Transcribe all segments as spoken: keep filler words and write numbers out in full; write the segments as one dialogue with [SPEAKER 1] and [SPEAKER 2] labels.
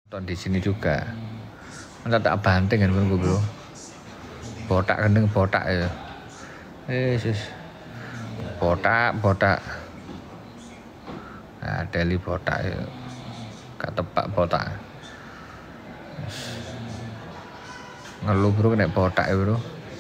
[SPEAKER 1] Nonton di sini juga. Masa tak banting kan bro, bro. Botak kendeng botak ya. Eh, sis. Botak, botak. Nah, Deli botak ya. Gak tepak botak. Ngeluh bro kena botak ya bro.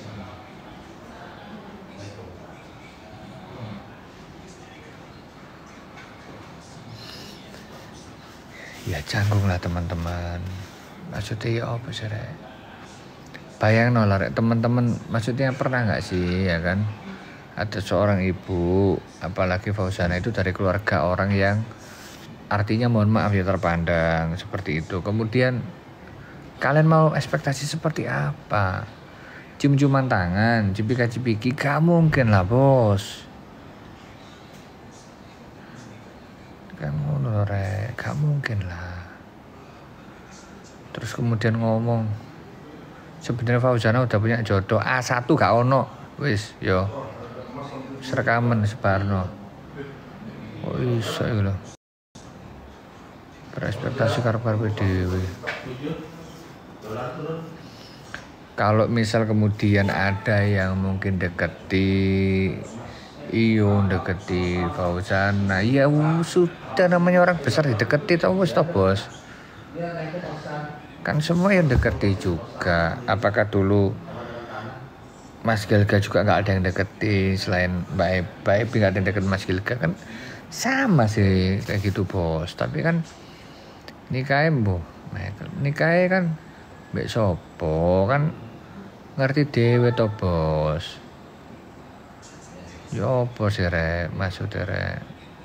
[SPEAKER 1] Ya canggung lah teman-teman. Maksudnya ya apa sih rek? Bayang no lah rek teman-teman. Maksudnya pernah nggak sih ya kan? Ada seorang ibu, apalagi Fauzana itu dari keluarga orang yang artinya mohon maaf ya terpandang seperti itu. Kemudian kalian mau ekspektasi seperti apa? Cium-ciuman tangan, cipika-cipiki, gak mungkin lah bos. Kamu rek, gak mungkin lah. Terus kemudian ngomong, sebenarnya Fauzana udah punya jodoh A satu gak ono, wis yo serekaman sebarno. Oh iso iki lho. Berekspektasi karep-karepe dhewe. Kalau misal kemudian ada yang mungkin deketi iyo deketi Fauzana, ya sudah namanya orang besar dideketi tau wis to bos. Kan semua yang deketi juga. Apakah dulu Mas Gilga juga nggak ada yang deketi selain Mbak Baik nggak ada yang deket Mas Gilga kan sama sih kayak gitu bos. Tapi kan nikahnya bu, nikahnya kan mbak sopo kan ngerti dewe to bos. Yo apa sih rek maksudnya rek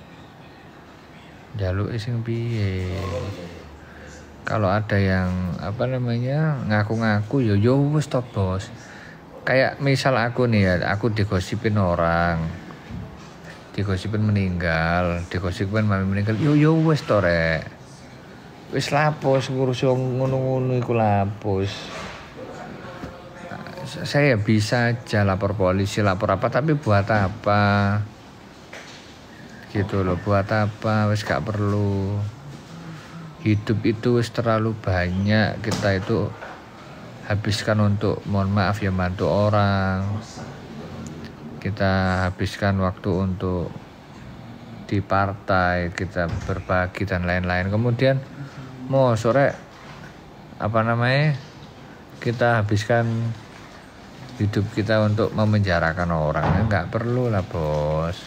[SPEAKER 1] jaluk ising piye. Kalau ada yang apa namanya ngaku-ngaku yo yo wis to bos. Kayak misal aku nih ya, aku digosipin orang, digosipin meninggal, digosipin mami meninggal, yo yo wis to rek, wis lapos ngurus yang ngono-ngono iku lapos. Saya bisa aja lapor polisi, lapor apa, tapi buat apa? Gitu loh, buat apa? Wis gak perlu. Hidup itu wis terlalu banyak kita itu habiskan untuk mohon maaf ya bantu orang, kita habiskan waktu untuk di partai, kita berbagi dan lain-lain. Kemudian mau sore apa namanya kita habiskan hidup kita untuk memenjarakan orang, nggak perlu lah bos,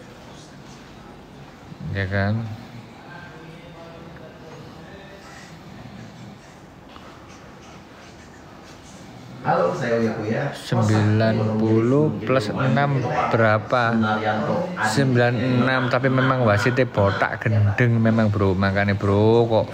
[SPEAKER 1] ya kan?
[SPEAKER 2] Halo, saya Uya Kuya.
[SPEAKER 1] sembilan puluh plus enam berapa? sembilan puluh enam, tapi memang wasitnya botak gendeng memang bro. Makanya bro kok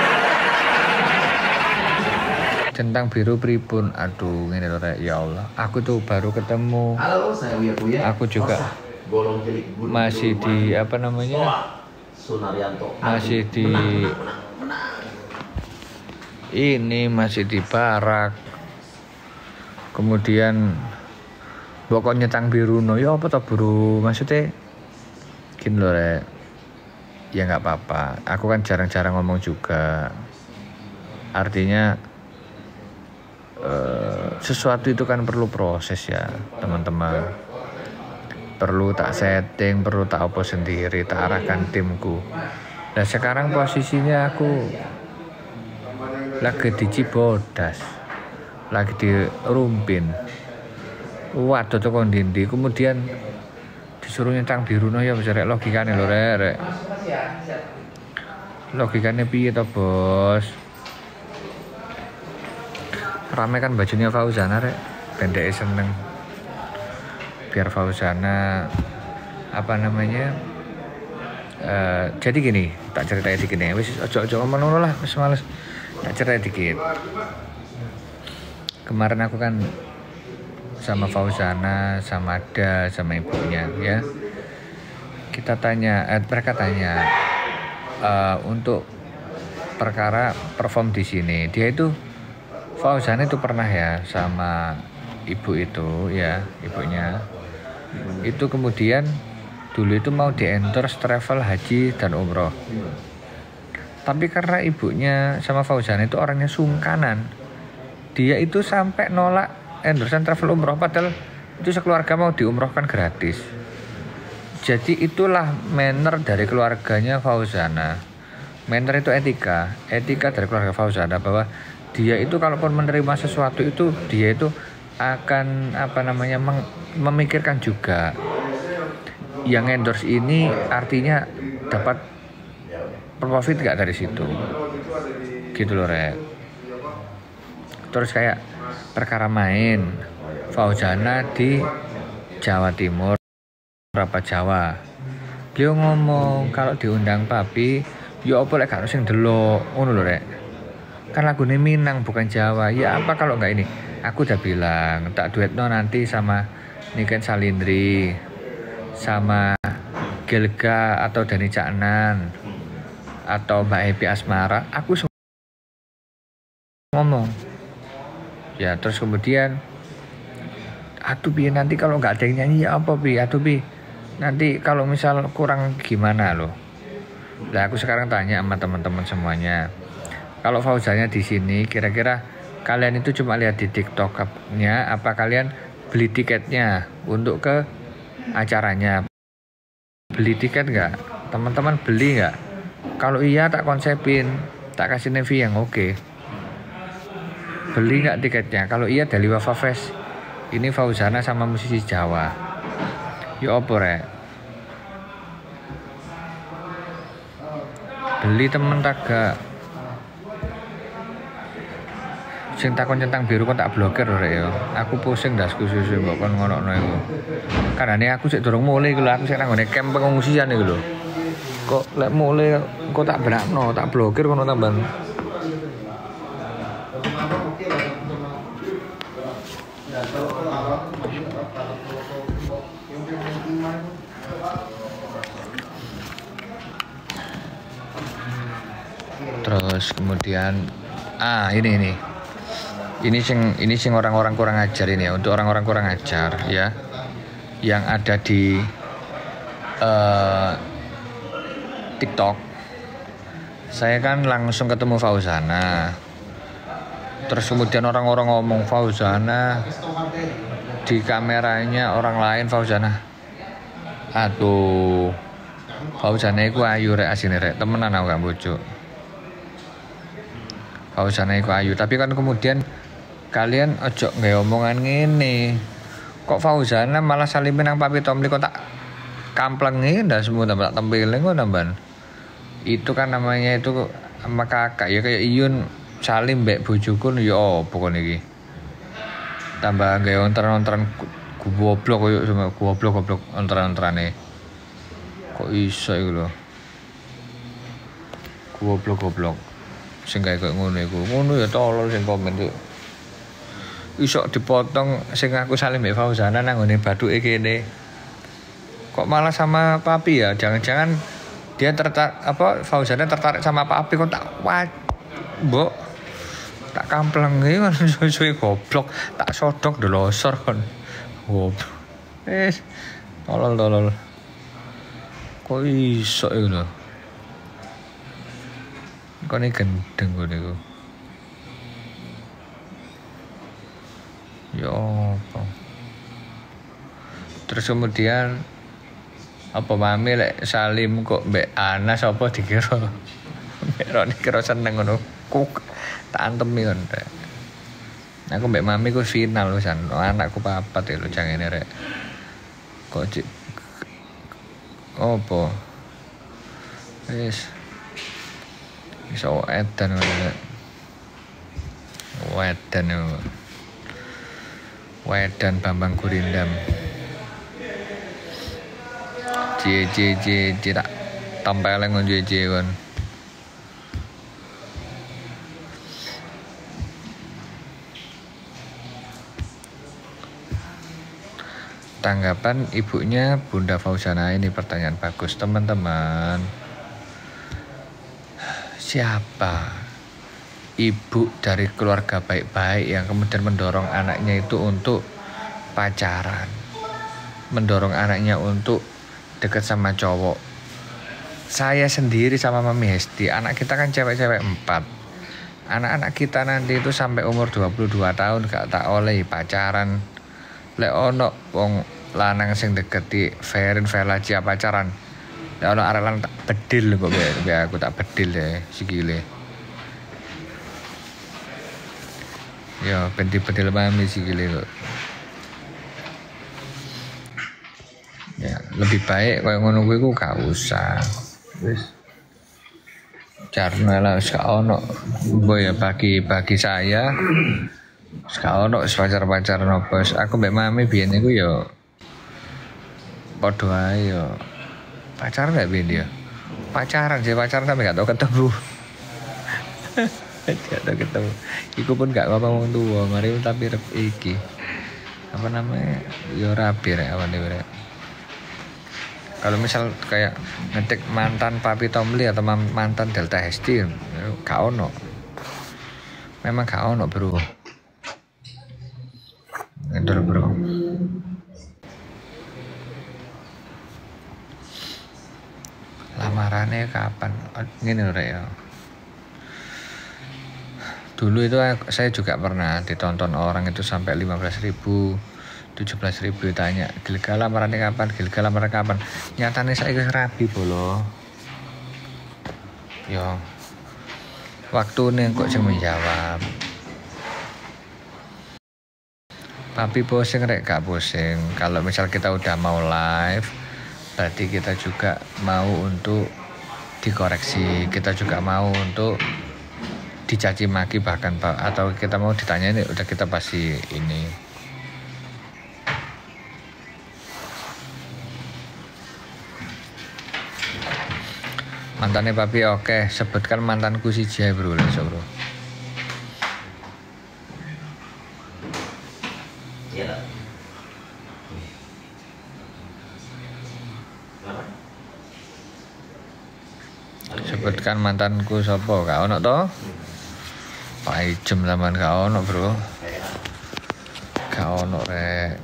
[SPEAKER 1] centang biru pripun. Aduh ini loh ya Allah. Aku tuh baru ketemu.
[SPEAKER 2] Halo, saya Uya Kuya.
[SPEAKER 1] Aku juga masih di apa namanya? Masih di ini masih di barak. Kemudian pokoknya tang biru no ya apa toh bro, maksudnya gini loh rek, ya nggak apa-apa, aku kan jarang-jarang ngomong juga, artinya eh, sesuatu itu kan perlu proses ya teman-teman, perlu tak setting, perlu tak apa sendiri, tak arahkan timku. Nah sekarang posisinya aku lagi di Cibodas, lagi di Rumpin, waduh tuh kondindi, kemudian disuruh nyentang biru no ya bisa rek logikanya lho rek, rek. Logikanya piye toh bos? Rame kan bajunya Fauzana rek, pendek seneng, biar Fauzana apa namanya uh, jadi gini, tak ceritain dikit nih, wis ojo-ojo ngomong lah, wis males, tak ceritain dikit. Kemarin aku kan sama Fauzana, sama Ada, sama ibunya ya. Kita tanya, eh, mereka tanya uh, untuk perkara perform di sini. Dia itu Fauzana itu pernah ya sama ibu itu ya, ibunya. Itu kemudian dulu itu mau di endorse travel haji dan umroh. Tapi karena ibunya sama Fauzana itu orangnya sungkanan, dia itu sampai nolak endorsean travel umroh padahal itu sekeluarga mau diumrohkan gratis. Jadi itulah manner dari keluarganya Fauzana. Manner itu etika, etika dari keluarga Fauzana bahwa dia itu kalaupun menerima sesuatu itu dia itu akan apa namanya meng, memikirkan juga yang endorse ini artinya dapat profit gak dari situ, gitu loh Rek. Terus kayak perkara main Fauzana di Jawa Timur berapa Jawa, dia ngomong kalau diundang papi ya apa lek gak sing delok ngono lho Rek. Kan lagune Minang bukan Jawa. Ya apa kalau enggak ini? Aku udah bilang tak duetno nanti sama Niken Salindri sama Gelga atau Dani Caknan atau Mbak Epi Asmara. Aku ngomong. Ya terus kemudian aduh bi nanti kalau nggak ada yang nyanyi ya apa bi? Aduh bi nanti kalau misal kurang gimana loh. Nah aku sekarang tanya sama teman-teman semuanya, kalau Fauzanya di sini kira-kira kalian itu cuma lihat di TikTok-nya apa kalian beli tiketnya untuk ke acaranya? Beli tiket nggak? Teman-teman beli nggak? Kalau iya tak konsepin, tak kasih nevi yang oke. Okay. Beli nggak tiketnya? Kalau iya dari Wafa Fest. Ini Fauzana sama musisi Jawa. Yo opo Rek? Beli temen taga. Sing takon centang biru kok tak blokir lho Rek yo. Aku pusing dasku susu mbok kon ngono-ngono iku. Karane aku sik durung mulai iku lho, aku sik nang ngene camp pengungsian iku lho. Kok lek mulai kok tak benakno, tak blokir kono tambahan. Terus kemudian ah ini ini ini sing ini sing orang-orang kurang ajar ini ya, untuk orang-orang kurang ajar ya yang ada di uh, TikTok. Saya kan langsung ketemu Fauzana, terus kemudian orang-orang ngomong Fauzana di kameranya orang lain Fauzana aduh Fauzana iku ayu rek asine rek temenan aku gak bojo. Fauzana iku ayu, tapi kan kemudian kalian ojo nggak omongan ngene. Kok Fauzana malah salimin nang Papi Tomli kok tak kamplengin dah semua tambah tak tempelin kok tambahan. Itu kan namanya itu sama kakak ya kayak Iyun salim mbek bojoku ya opo kon iki. Tambah gawe ontran-ontran goblok koyo sama goblok-goblok ontran-ontrane. Kok iso iku lho. Goblok-goblok. Sing gawe koyo ngono iku. Ngono ya tolol sing komen tuh. Iso dipotong sing aku salim mbek Fauzana nang ngene bathuke kene. Kok malah sama Papi ya? Jangan-jangan dia tertarik apa Fauzana tertarik sama Papi kok tak wah mbok tak kamplengi kan suwe-suwe goblok tak sodok delosor kon. Goblok. Wis tolol-tolol. Kok iso iku lho. Kone gendeng kone iku. Ya apa? Terus kemudian apa mami lek salim kok mbek Anas apa dikira mbek Roni kira seneng ngono kuk tak antemi kon rek. Aku mbek mami ku final wisan anakku papat ya lho jangene rek. Kok cik opo wis iso edan ngono rek. Wedan yo. Wedan Bambang Gurindam. J J J J tak tempeleng ngon J J kon. Tanggapan ibunya Bunda Fauzana ini pertanyaan bagus teman-teman. Siapa ibu dari keluarga baik-baik yang kemudian mendorong anaknya itu untuk pacaran, mendorong anaknya untuk dekat sama cowok? saya sendiri sama Mami Hesti, anak kita kan cewek-cewek empat. Anak-anak kita nanti itu sampai umur dua puluh dua tahun gak tak oleh pacaran. Lek ono wong lanang sing deketi Ferin Velacia pacaran. Lek ono arek lanang tak bedil kok be aku tak bedil ya sikile. Yo ben bedil Mami sikile kok. Ya, lebih baik koyo ngono kuwi ku gak usah. Wis. Karena lah wis gak ono. Boy bagi bagi saya wis gak ono pacar-pacaran opo. Aku mbek Mami biyen niku yo padha ae yo. Pacaran gak biyen yo. Pacaran sih pacaran sampe gak tau ketemu. Gak tau ketemu. Iku pun gak ngomong wong tuwa, mari tapi rep iki. Apa namanya? Yo rapi rek awane rek. Kalau misal kayak ngetik mantan Papi Tomli atau mantan Delta Hesti, gak ono. Memang gak ono bro. Itu bro. Lamarannya kapan? Ini loh ya. Dulu itu saya juga pernah ditonton orang itu sampai lima belas ribu. tujuh belas ribu tanya Gilgal lamarannya kapan Gilgal lamaran kapan nyatanya saya ke rabi bolo yo waktu nih kok sing menjawab Papi posing rek gak posing kalau misal kita udah mau live berarti kita juga mau untuk dikoreksi kita juga mau untuk dicaci maki bahkan atau kita mau ditanya ini udah kita pasti ini mantannya Papi oke sebutkan mantanku si Jai bro langsung bro sebutkan mantanku sopo gak ono toh Pak Ijem laman gak ono bro gak ono rek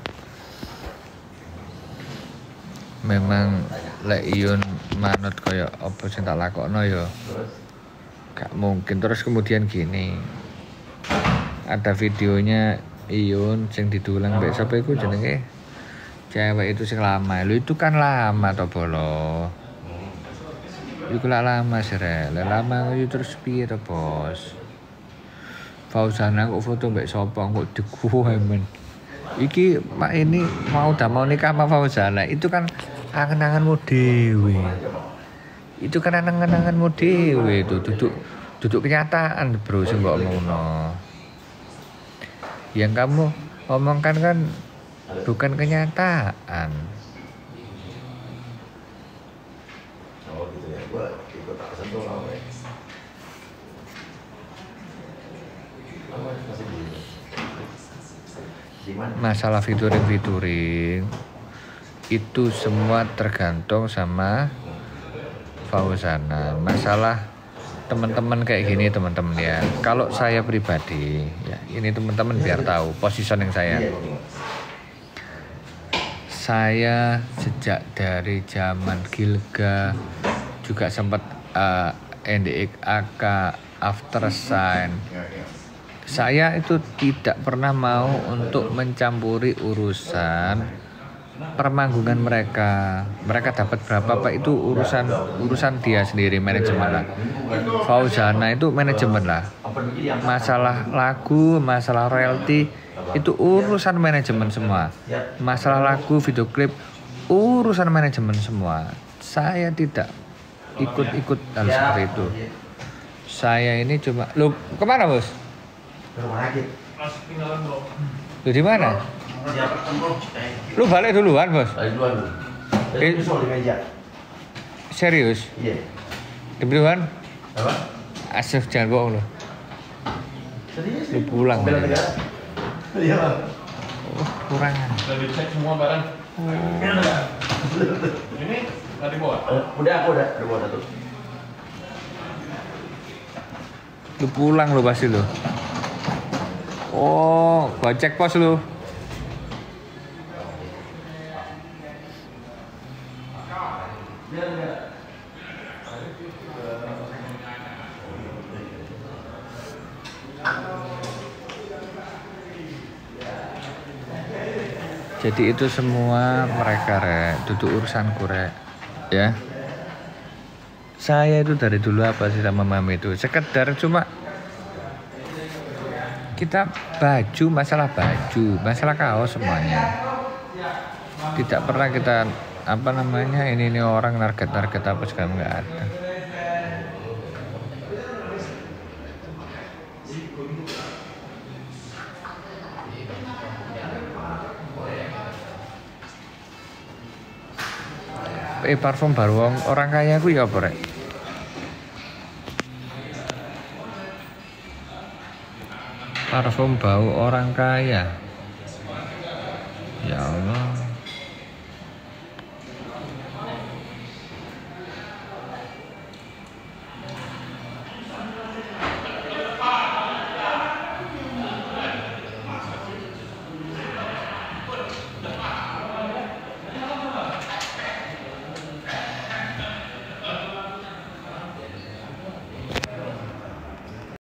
[SPEAKER 1] memang lek Iyun manut kaya apa sing tak lakokno ya gak mungkin. Terus kemudian gini ada videonya Iyun sing didulang mbek sapa iku jenenge cewek itu sing lama lu itu kan lama to bolo iku lah lama sih rek lama itu terus piye to bos Fauzana kok foto mbek sapa kok dikuwe men iki mak ini mau udah mau nikah sama Fauzana itu kan angen-angenmu dewe itu kan angen-angenmu dewe itu duduk duduk kenyataan bro sing mbok omongno yang kamu omongkan kan bukan kenyataan oh gitu ya gua ikut tak sentuh lah masalah featuring-featuring itu semua tergantung sama Fauzana. Masalah teman-teman kayak gini teman-teman ya. Kalau saya pribadi ya ini teman-teman biar tahu positioning saya. Saya sejak dari zaman Gilga juga sempat uh, N D X A K After Sign. Saya itu tidak pernah mau untuk mencampuri urusan permanggungan mereka. Mereka dapat berapa Pak itu urusan urusan dia sendiri manajemen lah. Fauzana itu manajemen lah. Masalah lagu, masalah royalti itu urusan manajemen semua. Masalah lagu, video klip urusan manajemen semua. Saya tidak ikut-ikut hal seperti itu. Saya ini cuma lu kemana bos? Ke rumah sakit. Lu di mana? Lu balik duluan, Bos? Balik duluan. Eh, di meja. Serius? Iya. Di duluan? Apa? Asif jangan bohong lu. Serius? Lu pulang. Iya, Bang. Oh, kurang. Udah dicek semua barang. Oh. Ini enggak dibawa? Udah, aku udah, udah bawa satu. Lu pulang lu pasti lu. Oh, gua cek pos lu. Jadi itu semua mereka rek, duduk urusanku rek, ya. Saya itu dari dulu apa sih sama mami itu, sekedar cuma kita baju, masalah baju, masalah kaos semuanya. Tidak pernah kita apa namanya ini ini orang target-target apa segala nggak ada. Eh parfum baru orang kaya aku ya apa rek? Parfum bau orang kaya. Ya Allah.